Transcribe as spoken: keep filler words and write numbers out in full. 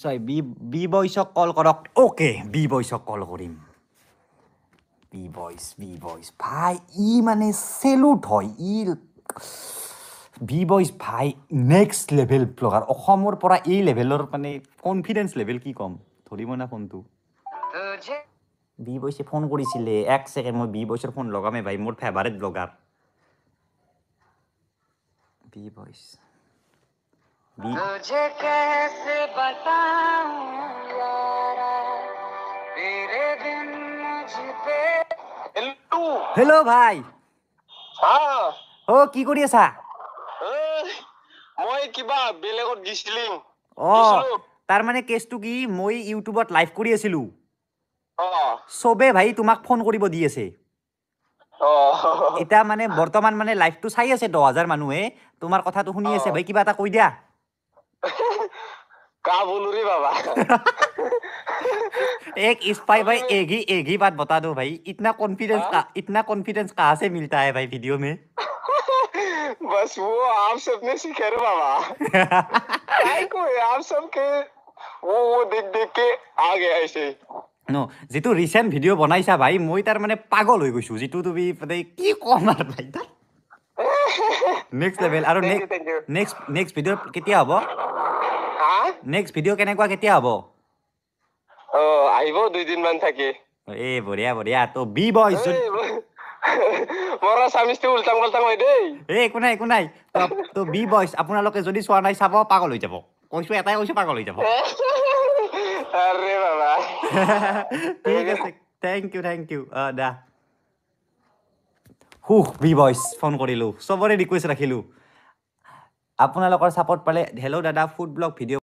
নিশ্চয় B B বয়সক কল কৰক okay B বয়সক কল কৰিম বি বয়স বি বয়স ভাই ই মানে সেলুট হয় ই বি বয়স ভাই নেক্সট লেভেল ব্লগাৰ অসমৰ পৰা এই লেভেলৰ মানে কনফিডেন্স লেভেল কি কম ধৰিব না ফোনটো বি বয়সে ফোন কৰিছিলে এক ছেকেণ্ড মই বি বয়সৰ ফোন লগামে ভাই মোৰ ফেভাৰিট ব্লগাৰ बी बॉयज तुझे कैसे बताऊं यारा तेरे बिन मुझ पे हेलो हेलो भाई हां ओ কি কৰি আছা মই কিবা বেলেগত গিছিলিং অ তাৰ মানে কেছটো কি মই ইউটিউবত লাইভ কৰি আছিলো অ সবে ভাই তোমাক ফোন কৰিব দি আছে এটা মানে বৰ্তমান মানে লাইভটো চাই আছে দহ হাজাৰ মানুহে তোমাৰ কথাটো শুনি আছে ভাই কিবা এটা কৈ দিয়া का बोलू रे बाबा एक स्पाई भाई एक ही एक ही बात बता दो भाई इतना कॉन्फिडेंस का इतना कॉन्फिडेंस कहाँ से मिलता है भाई वीडियो में बस वो आप सबने सीखे रे बाबा काय को आप सबके वो वो देख देख के आ गया ऐसे नो जितु रिसेंट वीडियो बनाइसा भाई মই তাৰ মানে পাগল হৈ গৈছো जितु তুমি মানে কি কম আর ভাই নেক্সট লেভেল আৰু নেক্সট নেক্সট ভিডিও কেতিয়া হ'ব হ্যাঁ নেক্সট ভিডিও কেনেকুৱা কেতিয়া হ'ব ও আইবো দুই দিন মান থাকি এ বঢ়িয়া বঢ়িয়া তো বি বয়স মৰা সামিস্তে উল্টাম উল্টাম হৈ দেই এ একো নাই একো নাই তো বি বয়স আপোনালোকে যদি চোৱা নাই চাব পাগল হৈ যাব কৈছো এটাই কৈছো পাগল হৈ যাব আরে বাবা ঠিক আছে থ্যাংক ইউ থ্যাংক ইউ দা হু বি বয়স ফোন কৰিলো সবৰে ৰিকুৱেষ্ট ৰাখিলো আপোনালোকৰ সাপোৰ্ট পালে হেল্ল' দাদা ফুড ব্লগ ভিডিও